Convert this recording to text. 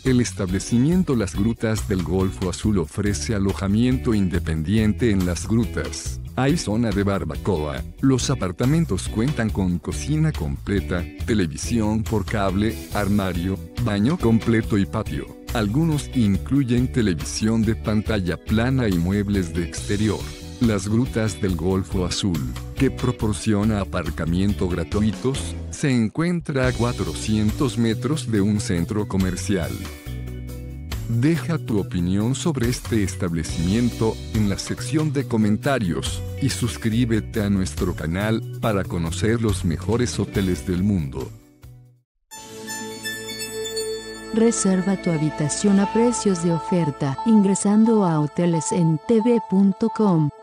El establecimiento Las Grutas del Golfo Azul ofrece alojamiento independiente en las grutas. Hay zona de barbacoa. Los apartamentos cuentan con cocina completa, televisión por cable, armario, baño completo y patio. Algunos incluyen televisión de pantalla plana y muebles de exterior. Las Grutas del Golfo Azul, que proporciona aparcamiento gratuitos, se encuentra a 400 metros de un centro comercial. Deja tu opinión sobre este establecimiento en la sección de comentarios y suscríbete a nuestro canal para conocer los mejores hoteles del mundo. Reserva tu habitación a precios de oferta ingresando a hotelesentv.com.